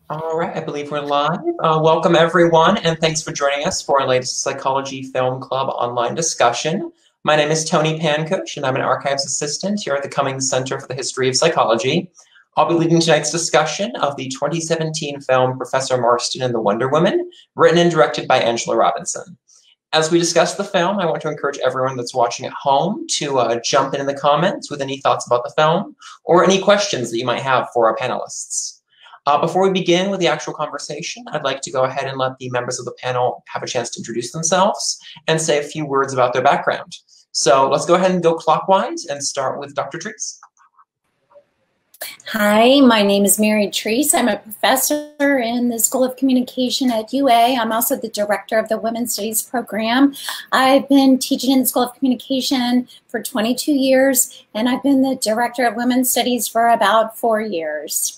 All right, I believe we're live. Welcome, everyone, and thanks for joining us for our latest Psychology Film Club online discussion. My name is Tony Pankush, and I'm an archives assistant here at the Cummings Center for the History of Psychology. I'll be leading tonight's discussion of the 2017 film Professor Marston and the Wonder Woman, written and directed by Angela Robinson. As we discuss the film, I want to encourage everyone that's watching at home to jump in the comments with any thoughts about the film or any questions that you might have for our panelists. Before we begin with the actual conversation, I'd like to go ahead and let the members of the panel have a chance to introduce themselves and say a few words about their background. So let's go ahead and go clockwise and start with Dr. Treese. Hi, my name is Mary Treese. I'm a professor in the School of Communication at UA. I'm also the director of the Women's Studies program. I've been teaching in the School of Communication for 22 years, and I've been the director of Women's Studies for about 4 years.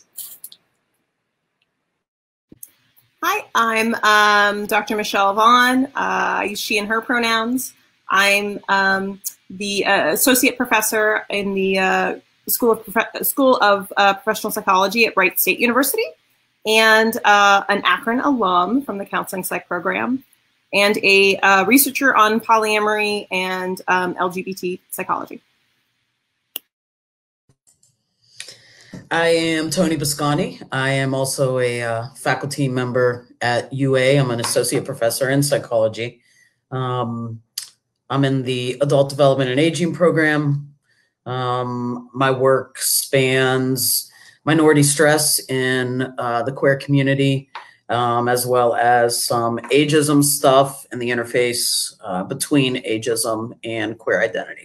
Hi, I'm Dr. Michelle Vaughn. I use she and her pronouns. I'm the associate professor in the School of Professional Psychology at Wright State University, and an Akron alum from the Counseling Psych program, and a researcher on polyamory and LGBT psychology. I am Tony Biscotti. I am also a faculty member at UA. I'm an associate professor in psychology. I'm in the adult development and aging program. My work spans minority stress in the queer community, as well as some ageism stuff and the interface between ageism and queer identity.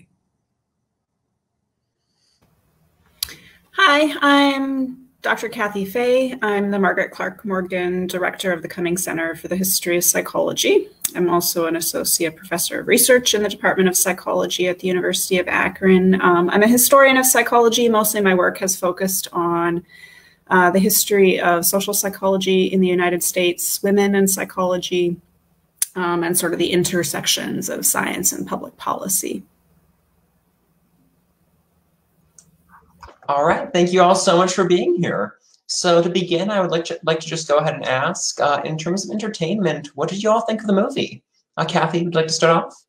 Hi, I'm Dr. Kathy Fay. I'm the Margaret Clark Morgan Director of the Cummings Center for the History of Psychology. I'm also an Associate Professor of Research in the Department of Psychology at the University of Akron. I'm a historian of psychology. Mostly my work has focused on the history of social psychology in the United States, women in psychology, and sort of the intersections of science and public policy. All right, thank you all so much for being here. So to begin, I would like to just go ahead and ask, in terms of entertainment, what did you all think of the movie? Kathy, would you like to start off?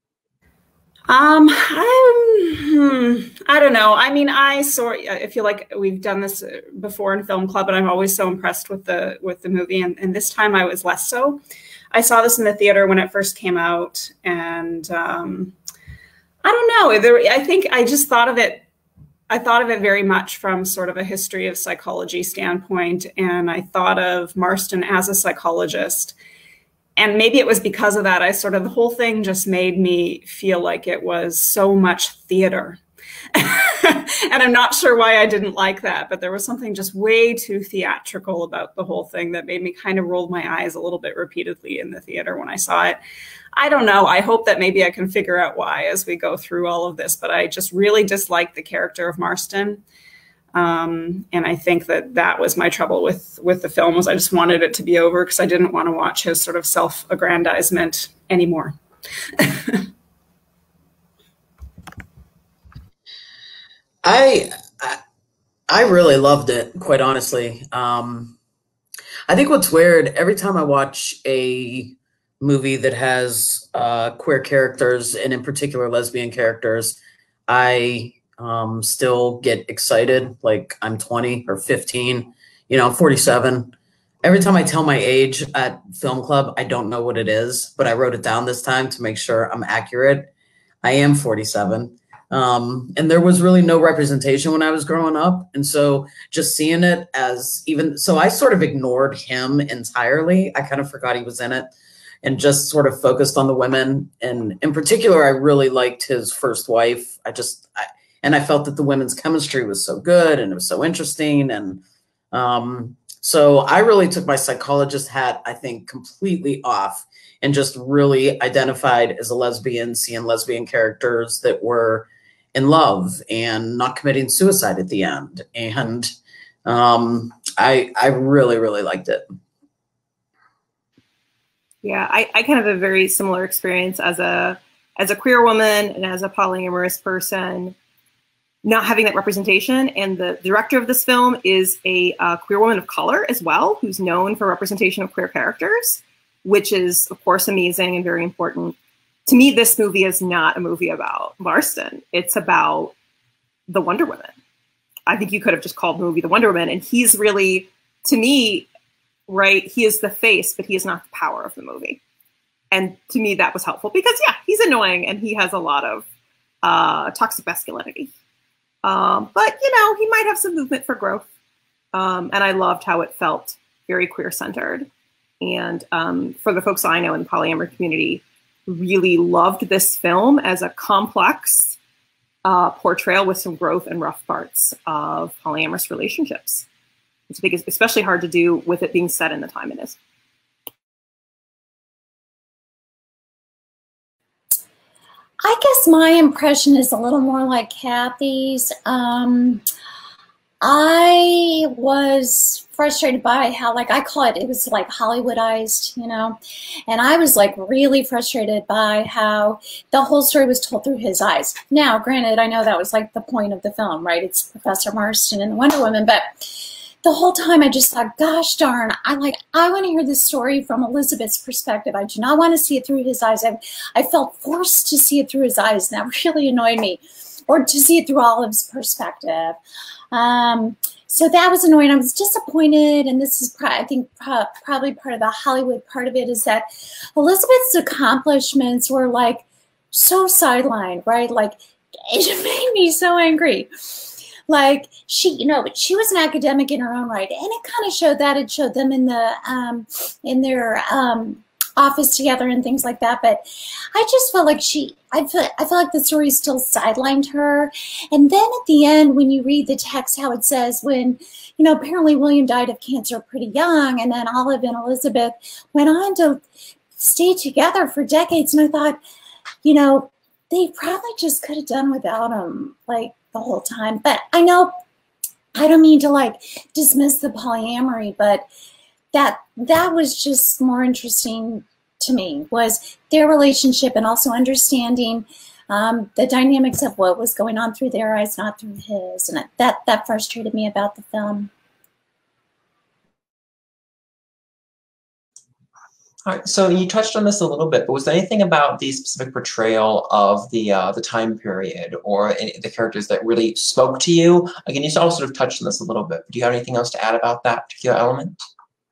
I don't know. I mean, I feel like we've done this before in film club, and I'm always so impressed with the movie, and this time I was less so. I saw this in the theater when it first came out, and I don't know. I think I just thought of it. I thought of it very much from sort of a history of psychology standpoint, and I thought of Marston as a psychologist. And maybe it was because of that, the whole thing just made me feel like it was so much theater. And I'm not sure why I didn't like that, but there was something just way too theatrical about the whole thing that made me kind of roll my eyes a little bit repeatedly in the theater when I saw it. I don't know. I hope that maybe I can figure out why as we go through all of this, but I just really disliked the character of Marston. And I think that was my trouble with the film, was I just wanted it to be over because I didn't want to watch his sort of self-aggrandizement anymore. I really loved it, quite honestly. I think what's weird, every time I watch a movie that has queer characters, and in particular lesbian characters, I still get excited. Like, I'm 20 or 15, I'm 47. Every time I tell my age at film club, I don't know what it is, but I wrote it down this time to make sure I'm accurate. I am 47. And there was really no representation when I was growing up. And so just seeing it so I sort of ignored him entirely. I kind of forgot he was in it and just sort of focused on the women. And in particular, I really liked his first wife. And I felt that the women's chemistry was so good and it was so interesting. And so I really took my psychologist hat, I think, completely off and just really identified as a lesbian, seeing lesbian characters that were in love and not committing suicide at the end. And I really, really liked it. Yeah, I kind of have a very similar experience as a queer woman and as a polyamorous person. not having that representation. And the director of this film is a queer woman of color as well, who's known for representation of queer characters, which is, of course, amazing and very important. To me, this movie is not a movie about Marston. It's about the Wonder Woman. I think you could have just called the movie The Wonder Woman. And he's really, to me, right, he is the face, but he is not the power of the movie. And to me, that was helpful because, yeah, he's annoying and he has a lot of toxic masculinity. But, you know, he might have some movement for growth. And I loved how it felt very queer-centered. And for the folks I know in the polyamory community, really loved this film as a complex portrayal with some growth and rough parts of polyamorous relationships. It's especially hard to do with it being set in the time it is. I guess my impression is a little more like Kathy's. I was frustrated by how, like, I call it was like Hollywoodized, you know, and I was like really frustrated by how the whole story was told through his eyes. Now, granted, I know that was like the point of the film, right? It's Professor Marston and Wonder Woman, but the whole time I just thought, gosh darn, I want to hear this story from Elizabeth's perspective. I do not want to see it through his eyes. I felt forced to see it through his eyes, and that really annoyed me, or to see it through Olive's perspective. So that was annoying. I was disappointed, and this is, I think, probably part of the Hollywood part of it, is that Elizabeth's accomplishments were like so sidelined, right? Like, it made me so angry. Like, she, you know, she was an academic in her own right, and it kind of showed that. It showed them in the their office together and things like that. But I just felt like I felt like the story still sidelined her. And then at the end, when you read the text, how it says when, you know, apparently William died of cancer pretty young, and then Olive and Elizabeth went on to stay together for decades. And I thought, you know, they probably just could have done without him, like, the whole time. But I know, I don't mean to like dismiss the polyamory, but that was just more interesting to me, was their relationship, and also understanding the dynamics of what was going on through their eyes, not through his. And that frustrated me about the film. All right, so you touched on this a little bit, but was there anything about the specific portrayal of the time period or the characters that really spoke to you? Again, you all sort of touched on this a little bit, but do you have anything else to add about that particular element?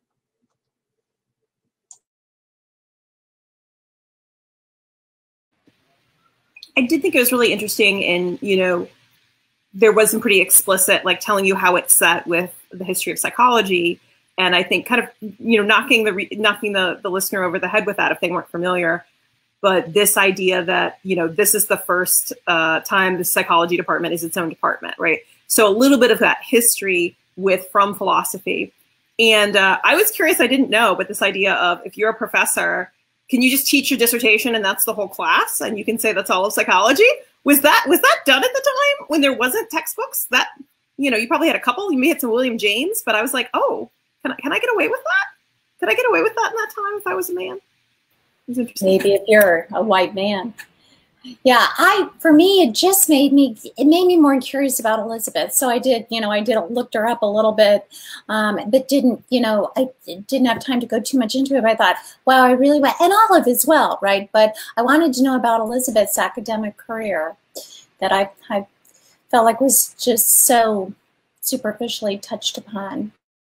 I did think it was really interesting, and, you know, there was some pretty explicit, like, telling you how it's set with the history of psychology. And I think kind of, you know, knocking the listener over the head with that if they weren't familiar. But this idea that, you know, this is the first time the psychology department is its own department, right? So a little bit of that history from philosophy. And I was curious, I didn't know, but this idea of, if you're a professor, can you just teach your dissertation and that's the whole class? And you can say that's all of psychology? Was that done at the time when there wasn't textbooks? That, you know, you probably had a couple, you may have some William James, but I was like, oh, can I get away with that? Could I get away with that in that time if I was a man? It was interesting. Maybe if you're a white man. Yeah, for me, it made me more curious about Elizabeth. So I looked her up a little bit, but didn't, you know, I didn't have time to go too much into it. But I thought, wow, I really want, and Olive as well, right? But I wanted to know about Elizabeth's academic career that I felt like was just so superficially touched upon.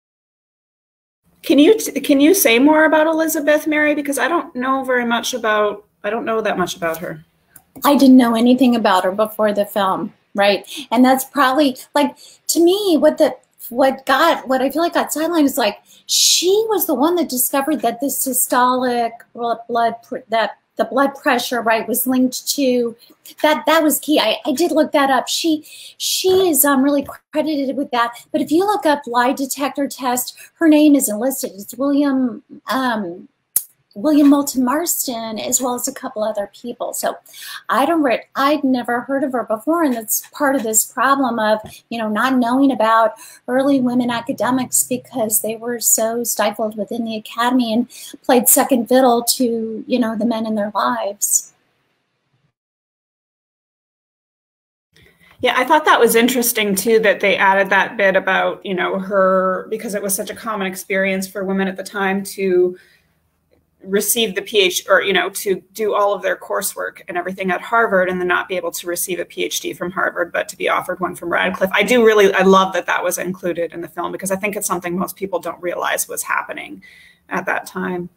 Can you say more about Elizabeth, Mary? Because I don't know that much about her. I didn't know anything about her before the film, right? And that's probably, like, to me, what I feel like got sidelined is, like, she was the one that discovered that the systolic the blood pressure, right, was linked to that. That was key. I did look that up. She is really credited with that. But if you look up lie detector test, her name isn't listed. It's William Moulton Marston, as well as a couple other people. So I'd never heard of her before, and that's part of this problem of, you know, not knowing about early women academics because they were so stifled within the academy and played second fiddle to, you know, the men in their lives. Yeah, I thought that was interesting too, that they added that bit about, you know, her, because it was such a common experience for women at the time to receive the PhD, or, you know, to do all of their coursework and everything at Harvard and then not be able to receive a PhD from Harvard, but to be offered one from Radcliffe. I love that that was included in the film, because I think it's something most people don't realize was happening at that time.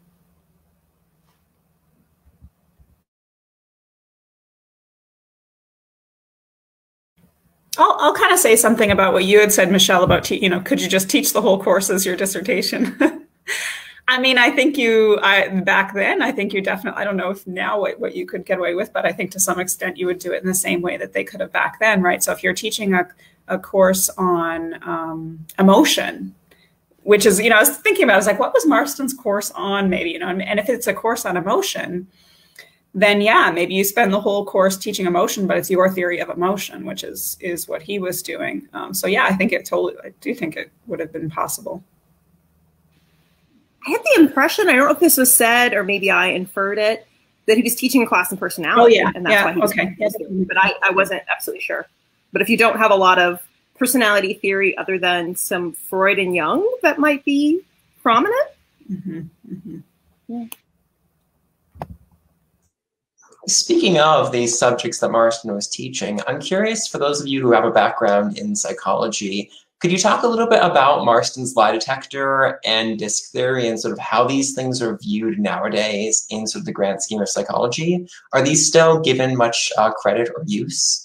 I'll kind of say something about what you had said, Michelle, about, you know, could you just teach the whole course as your dissertation? I mean, I think back then, I think you definitely, I don't know if now what you could get away with, but I think to some extent you would do it in the same way that they could have back then, right? So if you're teaching a course on emotion, which is, you know, I was thinking about, I was like, what was Marston's course on, maybe, you know, and if it's a course on emotion, then yeah, maybe you spend the whole course teaching emotion, but it's your theory of emotion, which is what he was doing. So yeah, I do think it would have been possible. I had the impression, I don't know if this was said or maybe I inferred it, that he was teaching a class in personality. Oh yeah, and that's why he was okay. But I wasn't absolutely sure. But if you don't have a lot of personality theory other than some Freud and Jung that might be prominent. Mm-hmm. Mm-hmm. Yeah. Speaking of these subjects that Marston was teaching, I'm curious, for those of you who have a background in psychology, could you talk a little bit about Marston's lie detector and disk theory and sort of how these things are viewed nowadays in sort of the grand scheme of psychology? Are these still given much credit or use?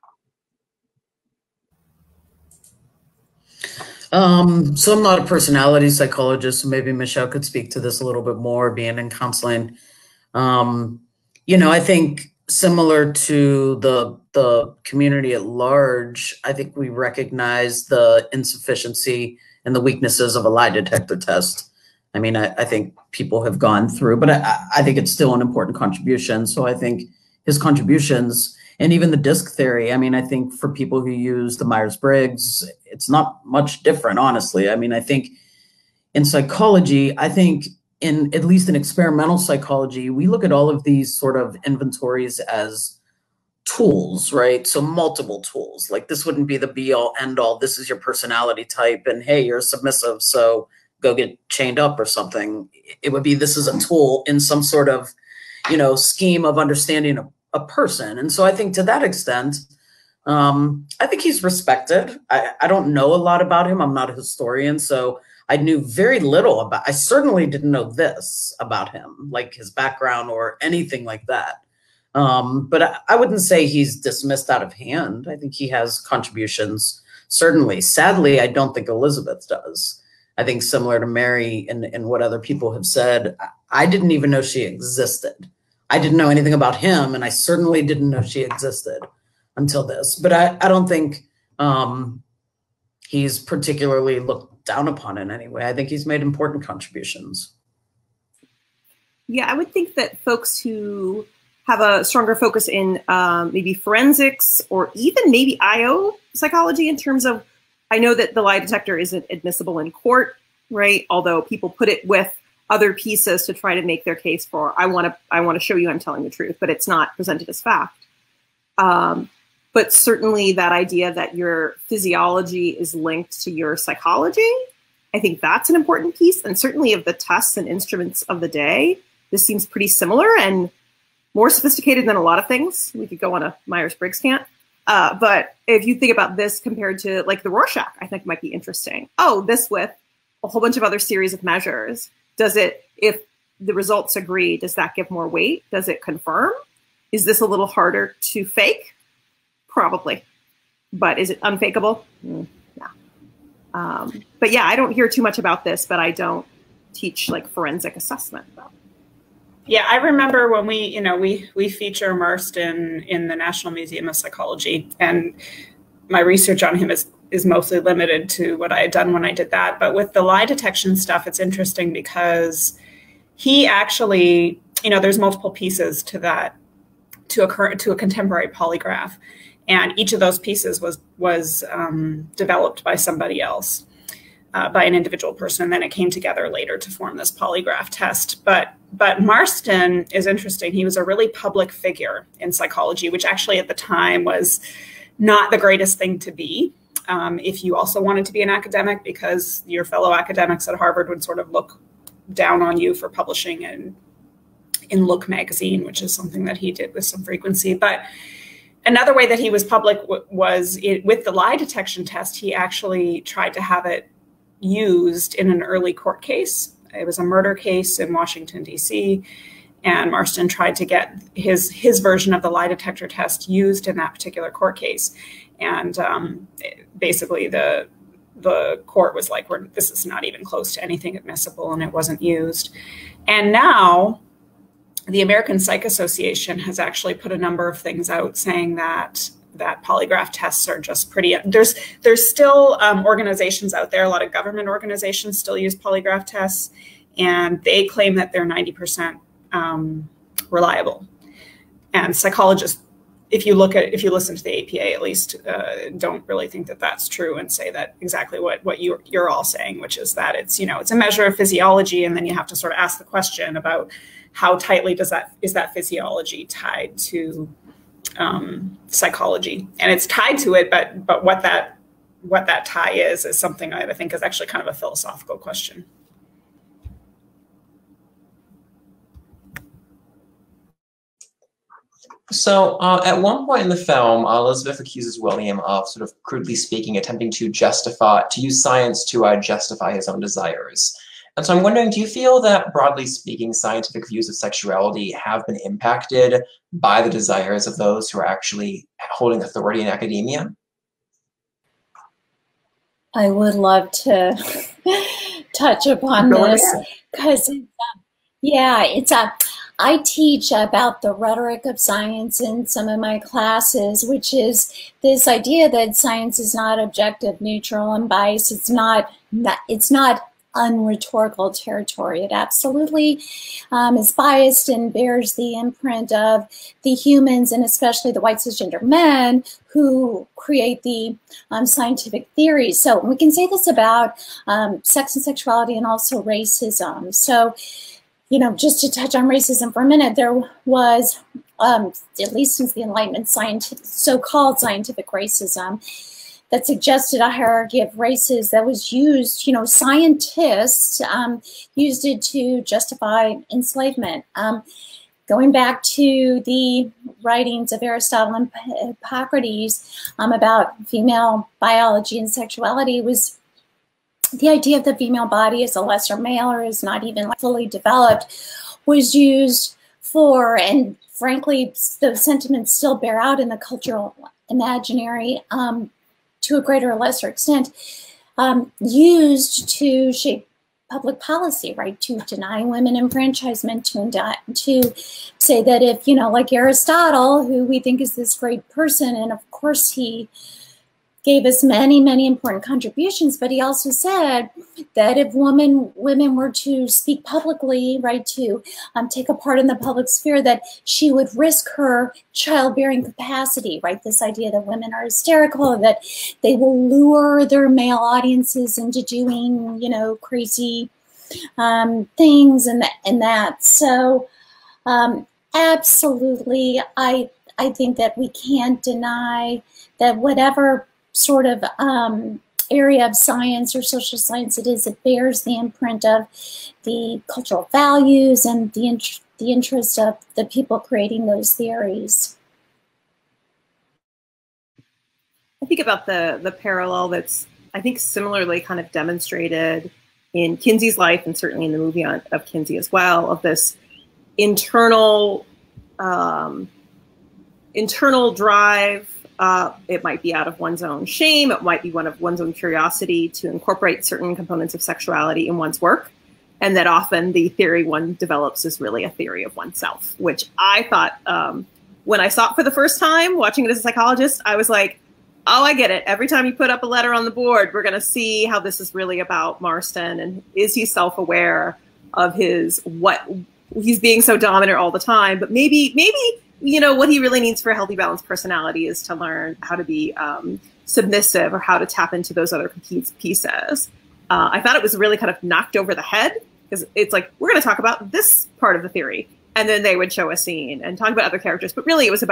So I'm not a personality psychologist, so maybe Michelle could speak to this a little bit more, being in counseling. You know, I think similar to the community at large, I think we recognize the insufficiency and the weaknesses of a lie detector test. I mean, I think people have gone through, but I think it's still an important contribution. So I think his contributions, and even the disk theory, I mean, I think for people who use the Myers-Briggs, it's not much different, honestly. I mean, I think in psychology, I think at least in experimental psychology, we look at all of these sort of inventories as tools, right? So multiple tools. Like, this wouldn't be the be all end all. This is your personality type, and hey, you're submissive, so go get chained up or something. It would be, this is a tool in some sort of, you know, scheme of understanding a person. And so I think to that extent, I think he's respected. I don't know a lot about him. I'm not a historian, so I knew very little about, I certainly didn't know this about him, like his background or anything like that. But I wouldn't say he's dismissed out of hand. I think he has contributions, certainly. Sadly, I don't think Elizabeth does. I think similar to Mary and what other people have said, I didn't even know she existed. I didn't know anything about him, and I certainly didn't know she existed until this. But I don't think he's particularly looked down upon in any way. I think he's made important contributions. Yeah, I would think that folks who have a stronger focus in maybe forensics or even maybe IO psychology, in terms of, I know that the lie detector isn't admissible in court, right? Although people put it with other pieces to try to make their case for, I want to show you I'm telling the truth, but it's not presented as fact. But certainly that idea that your physiology is linked to your psychology, I think that's an important piece. And certainly of the tests and instruments of the day, this seems pretty similar and more sophisticated than a lot of things. We could go on a Myers-Briggs camp. But if you think about this compared to like the Rorschach, I think might be interesting. Oh, this with a whole bunch of other series of measures. Does it, if the results agree, does that give more weight? Does it confirm? Is this a little harder to fake? Probably. But is it unfakeable? Yeah. But yeah, I don't hear too much about this, but I don't teach like forensic assessment. Yeah, I remember when we feature Marston in the National Museum of Psychology, and my research on him is mostly limited to what I had done when I did that. But with the lie detection stuff, it's interesting because he actually, there's multiple pieces to that, to a contemporary polygraph. And each of those pieces was developed by somebody else, by an individual person. And then it came together later to form this polygraph test. But Marston is interesting. He was a really public figure in psychology, which actually at the time was not the greatest thing to be. If you also wanted to be an academic, because your fellow academics at Harvard would sort of look down on you for publishing in Look magazine, which is something that he did with some frequency. But another way that he was public was with the lie detection test. He actually tried to have it used in an early court case. It was a murder case in Washington, D.C., and Marston tried to get his version of the lie detector test used in that particular court case. And basically the court was like, this is not even close to anything admissible, and it wasn't used. And now the American Psych Association has actually put a number of things out saying that polygraph tests are just pretty, there's still organizations out there, a lot of government organizations still use polygraph tests, and they claim that they're 90% reliable. And psychologists, if you listen to the APA, at least, don't really think that that's true, and say that exactly what you're all saying, which is that it's a measure of physiology, and then you have to sort of ask the question about how tightly is that physiology tied to psychology, and it's tied to it, but what that tie is something I think is actually kind of a philosophical question. So at one point in the film, Elizabeth accuses William of, sort of crudely speaking, attempting to use science to justify his own desires. And so I'm wondering, do you feel that, broadly speaking, scientific views of sexuality have been impacted by the desires of those who are actually holding authority in academia? I would love to touch upon this, because I teach about the rhetoric of science in some of my classes, which is this idea that science is not objective, neutral, and biased. It's not unrhetorical territory. It absolutely is biased and bears the imprint of the humans, and especially the white cisgender men who create the scientific theories. So we can say this about sex and sexuality, and also racism. So, just to touch on racism for a minute, there was, at least since the Enlightenment, so-called scientific racism that suggested a hierarchy of races that was used, scientists used it to justify enslavement. Going back to the writings of Aristotle and Hippocrates about female biology and sexuality, was the idea of the female body as a lesser male, or is not even fully developed, was used for, and frankly, those sentiments still bear out in the cultural imaginary to a greater or lesser extent, used to shape public policy, right? To deny women enfranchisement, to say that if, like Aristotle, who we think is this great person, and of course he gave us many, many important contributions, but he also said that if women were to speak publicly, right, to take a part in the public sphere, that she would risk her childbearing capacity, right? This idea that women are hysterical, that they will lure their male audiences into doing, crazy things and that. So absolutely, I think that we can't deny that whatever sort of area of science or social science it is, it bears the imprint of the cultural values and the interest of the people creating those theories. I think about the parallel that's, I think, similarly kind of demonstrated in Kinsey's life, and certainly in the movie of Kinsey as well, of this internal drive. It might be out of one's own shame. It might be one of one's own curiosity to incorporate certain components of sexuality in one's work. And that often the theory one develops is really a theory of oneself, which I thought, when I saw it for the first time, watching it as a psychologist, I was like, oh, I get it. Every time you put up a letter on the board, we're going to see how this is really about Marston. And is he self-aware of what he's being so dominant all the time, but maybe what he really needs for a healthy, balanced personality is to learn how to be submissive, or how to tap into those other pieces. I thought it was really kind of knocked over the head, because it's like, we're going to talk about this part of the theory. And then they would show a scene and talk about other characters. But really, it was about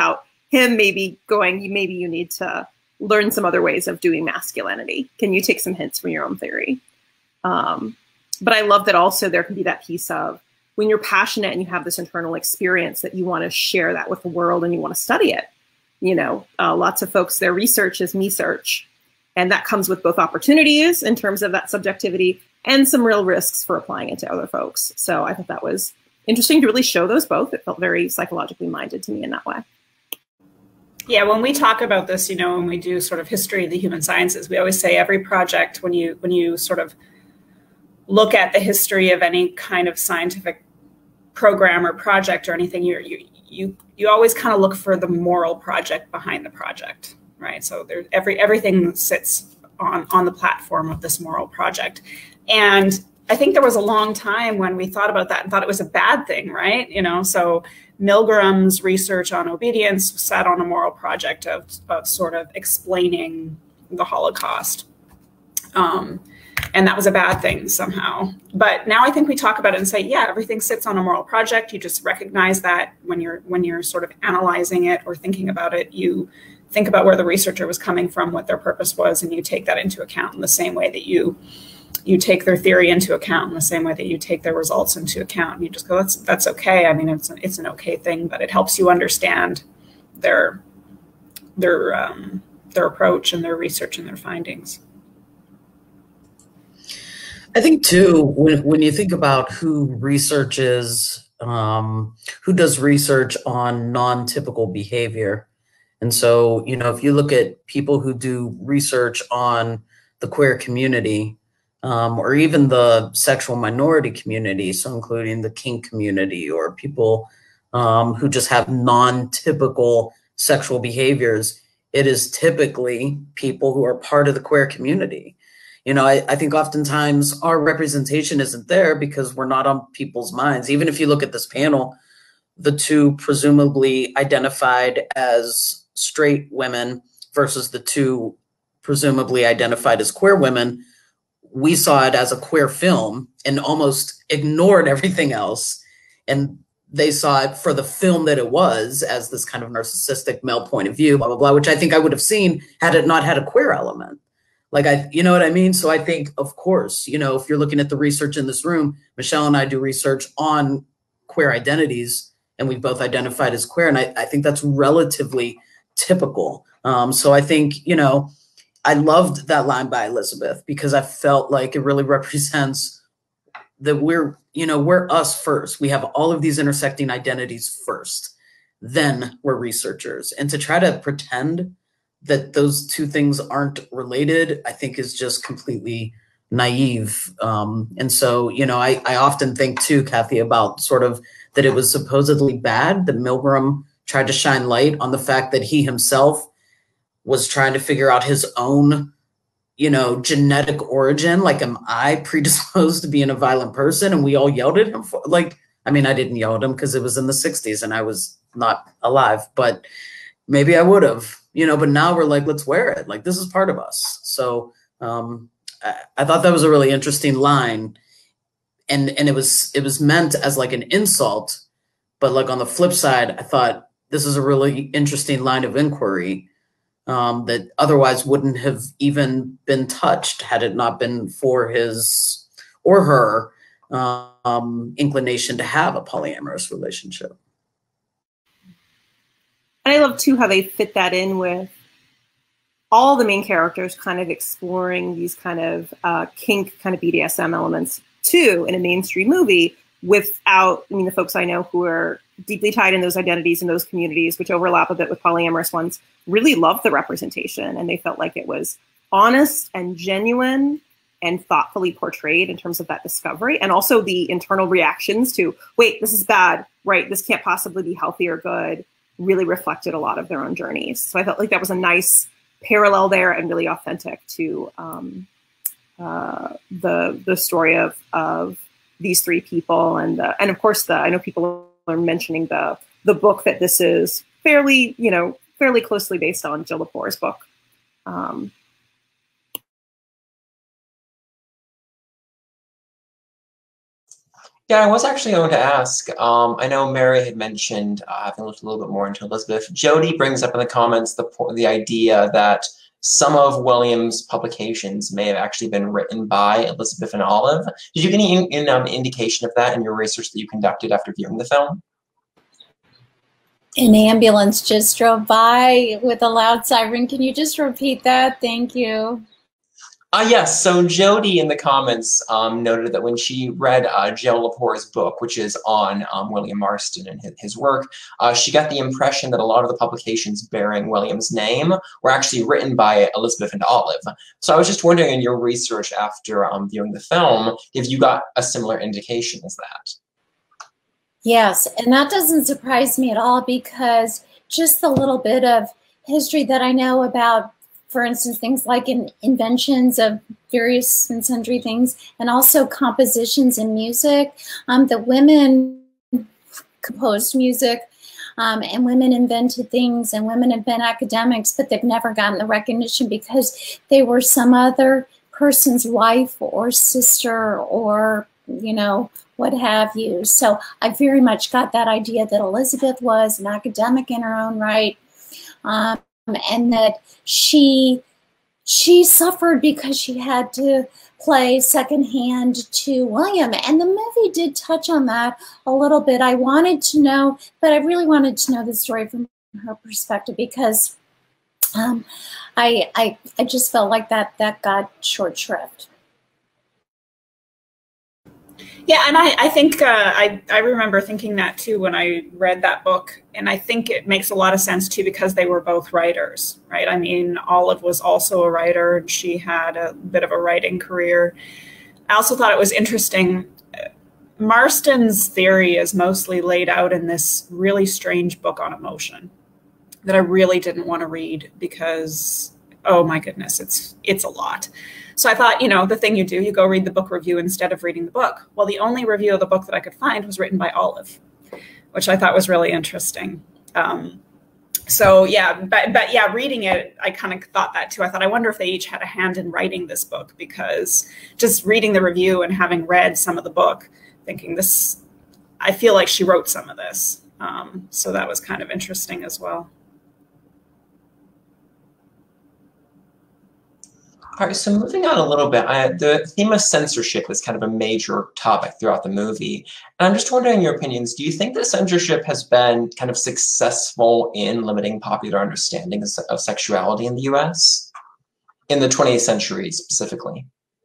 him maybe going, maybe you need to learn some other ways of doing masculinity. Can you take some hints from your own theory? But I love that also there can be that piece of when you're passionate and you have this internal experience that you want to share that with the world and you want to study it. You know, lots of folks, their research is me search. And that comes with both opportunities in terms of that subjectivity and some real risks for applying it to other folks. So I thought that was interesting to really show those both. It felt very psychologically minded to me in that way. Yeah, when we talk about this, you know, when we do sort of history of the human sciences, we always say every project, when you sort of look at the history of any kind of scientific program or project or anything, you always kind of look for the moral project behind the project, right? So there's everything sits on the platform of this moral project. And I think there was a long time when we thought about that and thought it was a bad thing, right? You know, so Milgram's research on obedience sat on a moral project of sort of explaining the Holocaust. And that was a bad thing somehow. But now I think we talk about it and say, yeah, everything sits on a moral project. You just recognize that when you're sort of analyzing it or thinking about it, you think about where the researcher was coming from, what their purpose was, and you take that into account in the same way that you take their theory into account, in the same way that you take their results into account. And you just go, that's okay. I mean, it's an okay thing, but it helps you understand their approach and their research and their findings. I think too, when you think about who researches, who does research on non-typical behavior. And so, you know, if you look at people who do research on the queer community, or even the sexual minority community, so including the kink community or people who just have non-typical sexual behaviors, it is typically people who are part of the queer community. You know, I think oftentimes our representation isn't there because we're not on people's minds. Even if you look at this panel, the two presumably identified as straight women versus the two presumably identified as queer women, we saw it as a queer film and almost ignored everything else. And they saw it for the film that it was, as this kind of narcissistic male point of view, blah, blah, blah, which I think I would have seen had it not had a queer element. Like, you know what I mean? So I think, of course, you know, if you're looking at the research in this room, Michelle and I do research on queer identities, and we've both identified as queer. And I think that's relatively typical. So I think, you know, I loved that line by Elizabeth because I felt like it really represents that we're us first. We have all of these intersecting identities first, then we're researchers. And to try to pretend that those two things aren't related, I think is just completely naive. And so, you know, I often think too, Kathy, about sort of that it was supposedly bad that Milgram tried to shine light on the fact that he himself was trying to figure out his own, you know, genetic origin. Like, am I predisposed to being a violent person? And we all yelled at him for, like, I mean, I didn't yell at him because it was in the 60s and I was not alive, but maybe I would have. You know, but now we're like, let's wear it. Like, this is part of us. So I thought that was a really interesting line. And it was meant as like an insult. But like on the flip side, I thought this is a really interesting line of inquiry that otherwise wouldn't have even been touched had it not been for his or her inclination to have a polyamorous relationship. And I love too how they fit that in with all the main characters kind of exploring these kind of kink, kind of BDSM elements too in a mainstream movie without, I mean, the folks I know who are deeply tied in those identities and those communities, which overlap a bit with polyamorous ones, really loved the representation. And they felt like it was honest and genuine and thoughtfully portrayed in terms of that discovery. And also the internal reactions to, wait, this is bad, right? This can't possibly be healthy or good, really reflected a lot of their own journeys. So I felt like that was a nice parallel there and really authentic to the story of these three people. And of course, I know people are mentioning the book that this is fairly closely based on, Jill Lepore's book. Yeah, I was actually going to ask. I know Mary had mentioned, having looked a little bit more into Elizabeth. Jody brings up in the comments the idea that some of William's publications may have actually been written by Elizabeth and Olive. Did you get any indication of that in your research that you conducted after viewing the film? An ambulance just drove by with a loud siren. Can you just repeat that? Thank you. Yes, so Jody in the comments noted that when she read Jill Lepore's book, which is on William Marston and his work, she got the impression that a lot of the publications bearing William's name were actually written by Elizabeth and Olive. So I was just wondering, in your research after viewing the film, if you got a similar indication as that. Yes, and that doesn't surprise me at all, because just the little bit of history that I know about, for instance, things like inventions of various and sundry things, and also compositions in music. The women composed music, and women invented things, and women have been academics, but they've never gotten the recognition because they were some other person's wife or sister or, you know, what have you. So I very much got that idea that Elizabeth was an academic in her own right. And that she suffered because she had to play second hand to William. And the movie did touch on that a little bit. I wanted to know, but I really wanted to know the story from her perspective, because I just felt like that got short shrift. Yeah, and I think I remember thinking that too when I read that book, and I think it makes a lot of sense too because they were both writers, right? I mean, Olive was also a writer, and she had a bit of a writing career. I also thought it was interesting. Marston's theory is mostly laid out in this really strange book on emotion that I really didn't want to read because, oh my goodness, it's a lot. So I thought, you know, the thing you do, you go read the book review instead of reading the book. Well, the only review of the book that I could find was written by Olive, which I thought was really interesting. So yeah, but yeah, reading it, I kind of thought that too. I thought, I wonder if they each had a hand in writing this book, because just reading the review and having read some of the book, thinking this, I feel like she wrote some of this. So that was kind of interesting as well. All right, so moving on a little bit, the theme of censorship is kind of a major topic throughout the movie. And I'm just wondering your opinions. Do you think that censorship has been kind of successful in limiting popular understanding of sexuality in the US? In the 20th century specifically?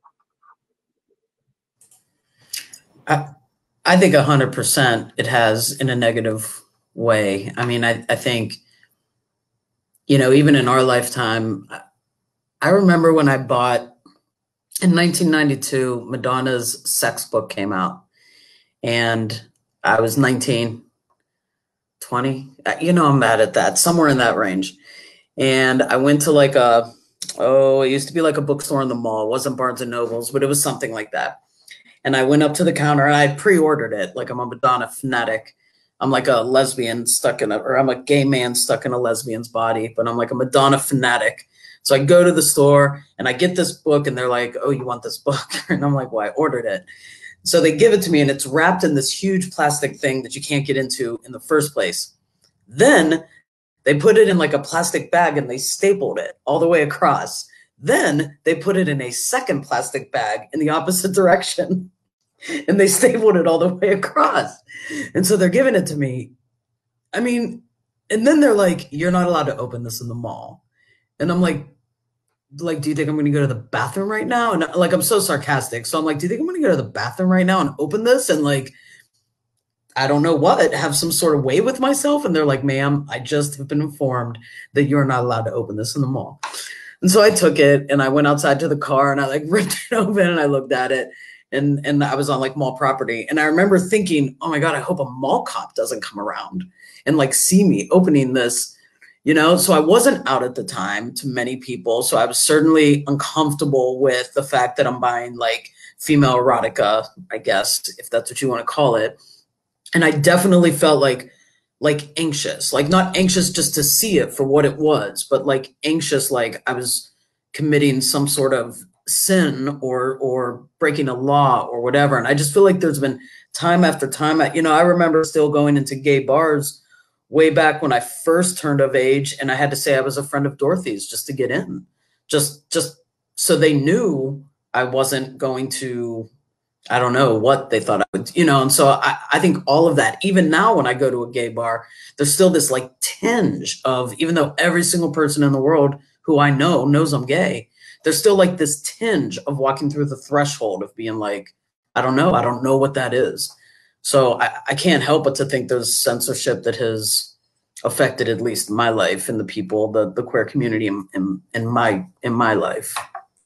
I think 100% it has, in a negative way. I mean, I think, you know, even in our lifetime, I remember when I bought, in 1992, Madonna's Sex book came out, and I was 19, 20. You know, I'm bad at that, somewhere in that range. And I went to like it used to be like a bookstore in the mall. It wasn't Barnes and Nobles, but it was something like that. And I went up to the counter and I pre-ordered it. Like, I'm a Madonna fanatic. I'm like a lesbian stuck in or I'm a gay man stuck in a lesbian's body, but I'm like a Madonna fanatic. So I go to the store and I get this book and they're like, oh, you want this book? And I'm like, well, I ordered it. So they give it to me and it's wrapped in this huge plastic thing that you can't get into in the first place. Then they put it in like a plastic bag and they stapled it all the way across. Then they put it in a second plastic bag in the opposite direction and they stapled it all the way across. And so they're giving it to me. I mean, and then they're like, you're not allowed to open this in the mall. And I'm like, do you think I'm going to go to the bathroom right now? And like, I'm so sarcastic. So I'm like, do you think I'm going to go to the bathroom right now and open this? And like, I don't know what, have some sort of way with myself. And they're like, ma'am, I just have been informed that you're not allowed to open this in the mall. And so I took it and I went outside to the car and I like ripped it open and I looked at it and I was on like mall property. And I remember thinking, oh my God, I hope a mall cop doesn't come around and like see me opening this. You know, so I wasn't out at the time to many people. So I was certainly uncomfortable with the fact that I'm buying like female erotica, I guess, if that's what you want to call it. And I definitely felt like anxious, like not anxious just to see it for what it was, but like anxious, like I was committing some sort of sin or breaking a law or whatever. And I just feel like there's been time after time. You know, I remember still going into gay bars way back when I first turned of age, and I had to say I was a friend of Dorothy's just to get in, just so they knew I wasn't going to, I don't know what they thought I would, you know. And so I think all of that, even now when I go to a gay bar, there's still this like tinge of, even though every single person in the world who I know knows I'm gay, there's still like this tinge of walking through the threshold of being like, I don't know what that is. So I can't help but to think there's censorship that has affected at least my life and the people, the queer community in my life.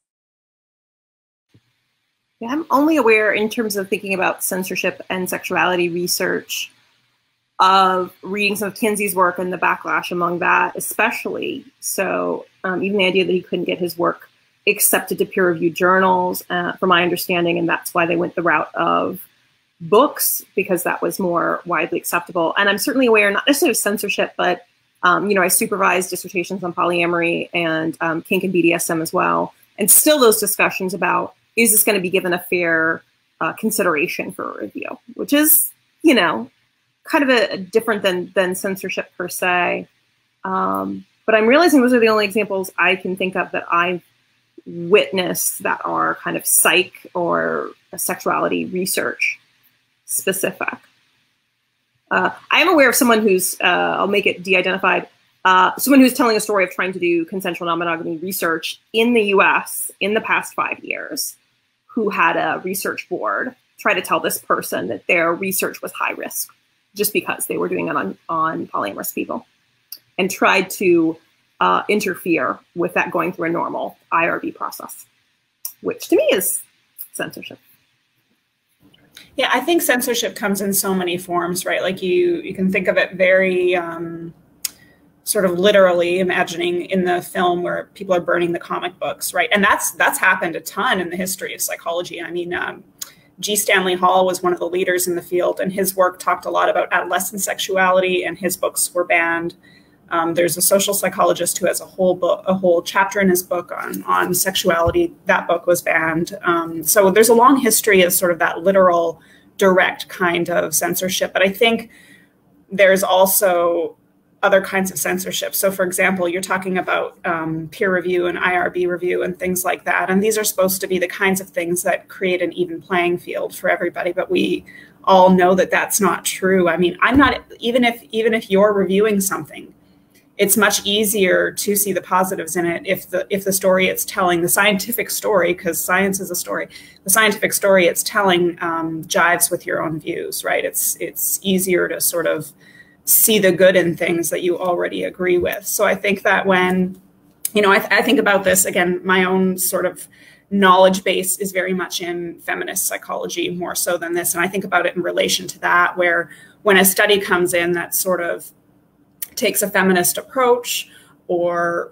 Yeah, I'm only aware, in terms of thinking about censorship and sexuality research, of reading some of Kinsey's work and the backlash among that, especially. So even the idea that he couldn't get his work accepted to peer-reviewed journals, from my understanding, and that's why they went the route of books, because that was more widely acceptable. And I'm certainly aware, not necessarily of censorship, but you know, I supervised dissertations on polyamory and kink and BDSM as well. And still those discussions about, is this going to be given a fair consideration for a review, which is, you know, kind of a different than censorship per se. But I'm realizing those are the only examples I can think of that I've witnessed that are kind of psych or sexuality research specific. I am aware of someone who's, I'll make it de-identified, someone who's telling a story of trying to do consensual non-monogamy research in the US in the past 5 years, who had a research board try to tell this person that their research was high risk just because they were doing it on polyamorous people, and tried to interfere with that going through a normal IRB process, which to me is censorship. Yeah, I think censorship comes in so many forms, right? Like you can think of it very sort of literally, imagining in the film where people are burning the comic books, right? And that's happened a ton in the history of psychology. I mean, G. Stanley Hall was one of the leaders in the field, and his work talked a lot about adolescent sexuality, and his books were banned. There's a social psychologist who has a whole chapter in his book on sexuality. That book was banned. So there's a long history of sort of that literal, direct kind of censorship. But I think there's also other kinds of censorship. So for example, you're talking about peer review and IRB review and things like that. And these are supposed to be the kinds of things that create an even playing field for everybody. But we all know that that's not true. I mean, I'm not, even if you're reviewing something, it's much easier to see the positives in it if the story it's telling, the scientific story, because science is a story, the scientific story it's telling jives with your own views, right? It's easier to sort of see the good in things that you already agree with. So I think that when, you know, I think about this, again, my own sort of knowledge base is very much in feminist psychology more so than this. And I think about it in relation to that, where when a study comes in that sort of takes a feminist approach or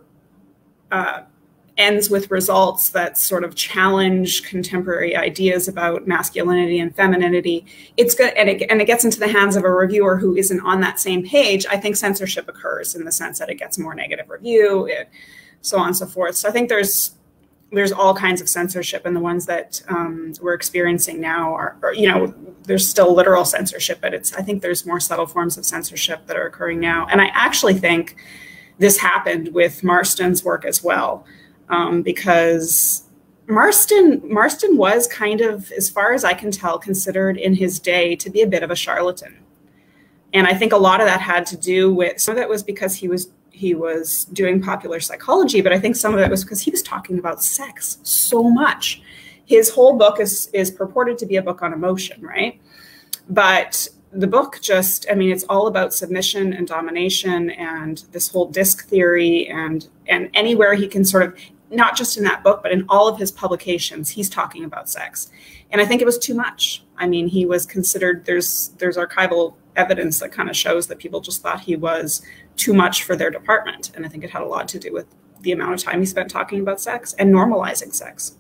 ends with results that sort of challenge contemporary ideas about masculinity and femininity, it's good, and it gets into the hands of a reviewer who isn't on that same page. I think censorship occurs in the sense that it gets more negative review, so on and so forth. So I think there's all kinds of censorship, and the ones that we're experiencing now are, you know, there's still literal censorship, but I think there's more subtle forms of censorship that are occurring now. And I actually think this happened with Marston's work as well. Because Marston was kind of, as far as I can tell, considered in his day to be a bit of a charlatan. And I think a lot of that had to do with, some of that was because he was doing popular psychology, but I think some of it was because he was talking about sex so much. His whole book is purported to be a book on emotion, right? But the book just, I mean, it's all about submission and domination and this whole disc theory, and anywhere he can sort of, not just in that book, but in all of his publications, he's talking about sex. And I think it was too much. I mean, he was considered, there's archival evidence that kind of shows that people just thought he was too much for their department. And I think it had a lot to do with the amount of time he spent talking about sex and normalizing sex.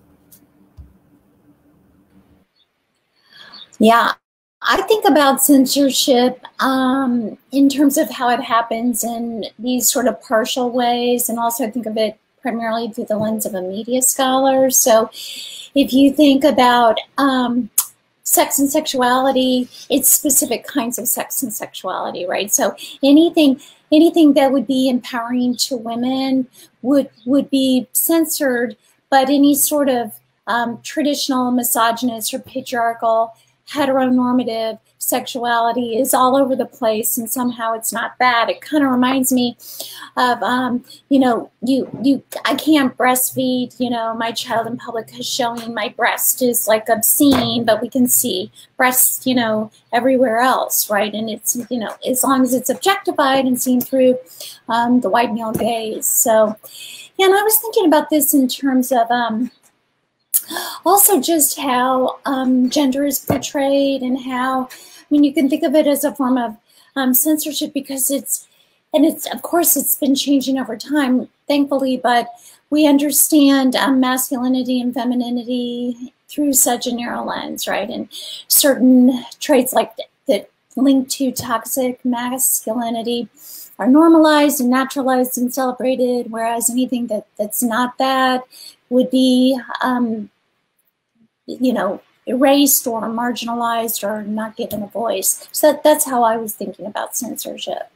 Yeah, I think about censorship in terms of how it happens in these sort of partial ways. And also I think of it primarily through the lens of a media scholar. So if you think about sex and sexuality, it's specific kinds of sex and sexuality, right? So anything that would be empowering to women would be censored, but any sort of traditional misogynist or patriarchal heteronormative sexuality is all over the place, and somehow it's not bad. It kind of reminds me of, I can't breastfeed, my child in public because showing my breast is like obscene, but we can see breasts, everywhere else, right? And it's, as long as it's objectified and seen through the white male gaze. So, yeah, and I was thinking about this in terms of, also just how gender is portrayed, and how, you can think of it as a form of censorship, because it's of course it's been changing over time, thankfully, but we understand masculinity and femininity through such a narrow lens, right? And certain traits like that linked to toxic masculinity are normalized and naturalized and celebrated, whereas anything that's not that would be erased or marginalized or not given a voice. So that's how I was thinking about censorship.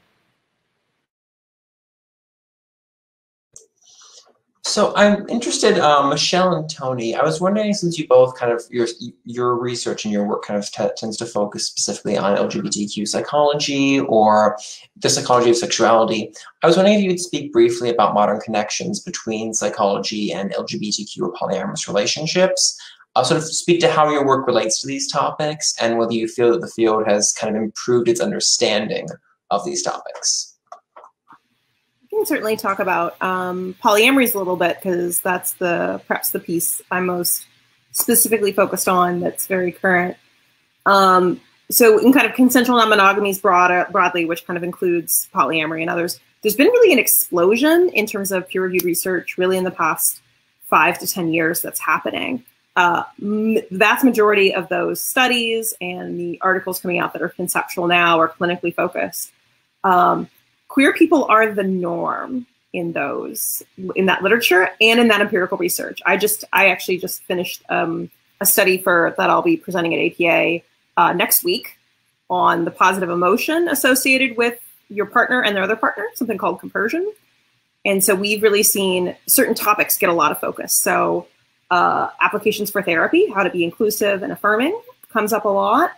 So I'm interested, Michelle and Tony, I was wondering, since you both kind of, your research and your work kind of tends to focus specifically on LGBTQ psychology or the psychology of sexuality, I was wondering if you could speak briefly about modern connections between psychology and LGBTQ or polyamorous relationships. Sort of speak to how your work relates to these topics, and whether you feel that the field has kind of improved its understanding of these topics. I can certainly talk about polyamories a little bit, because that's perhaps the piece I'm most specifically focused on that's very current. So in kind of consensual non-monogamies broadly, which kind of includes polyamory and others, there's been really an explosion in terms of peer-reviewed research really in the past 5 to 10 years that's happening. The vast majority of those studies and the articles coming out that are conceptual now are clinically focused. Queer people are the norm in that literature and in that empirical research. I actually just finished a study that I'll be presenting at APA next week on the positive emotion associated with your partner and their other partner, something called compersion. And so we've really seen certain topics get a lot of focus. So applications for therapy, how to be inclusive and affirming, comes up a lot.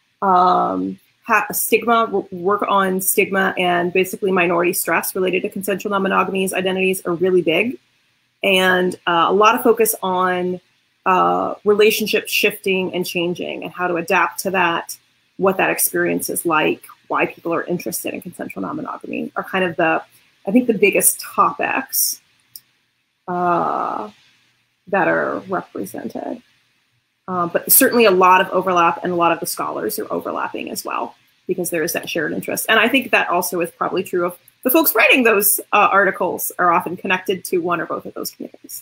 Work on stigma and basically minority stress related to consensual non-monogamies identities are really big. And a lot of focus on relationships shifting and changing and how to adapt to that, what that experience is like, why people are interested in consensual non-monogamy are kind of I think the biggest topics that are represented. But certainly a lot of overlap, and a lot of the scholars are overlapping as well, because there is that shared interest. And I think that also is probably true of the folks writing those articles are often connected to one or both of those communities.